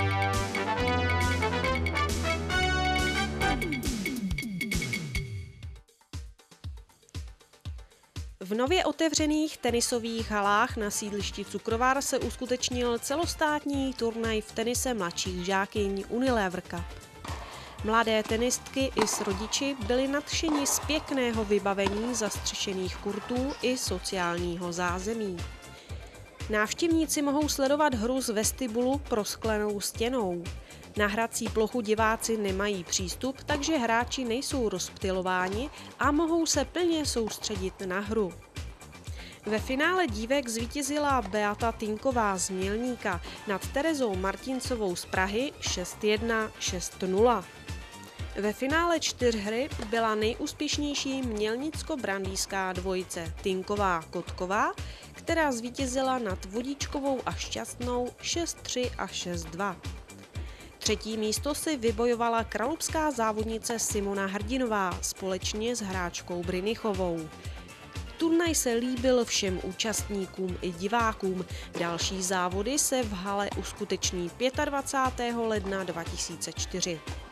V nově otevřených tenisových halách na sídlišti Cukrovar se uskutečnil celostátní turnaj v tenise mladších žákyň Unilever Cup. Mladé tenistky i s rodiči byli nadšeni z pěkného vybavení zastřešených kurtů i sociálního zázemí. Návštěvníci mohou sledovat hru z vestibulu prosklenou stěnou. Na hrací plochu diváci nemají přístup, takže hráči nejsou rozptylováni a mohou se plně soustředit na hru. Ve finále dívek zvítězila Beata Tinková z Mělníka nad Terezou Martincovou z Prahy 6-1, 6-0. Ve finále čtyřhry byla nejúspěšnější mělnicko-brandýská dvojice Tinková-Kotková, která zvítězila nad Vodičkovou a Šťastnou 6-3 a 6-2. Třetí místo si vybojovala kralupská závodnice Simona Hrdinová společně s hráčkou Brynichovou. Turnaj se líbil všem účastníkům i divákům. Další závody se v hale uskuteční 25. ledna 2004.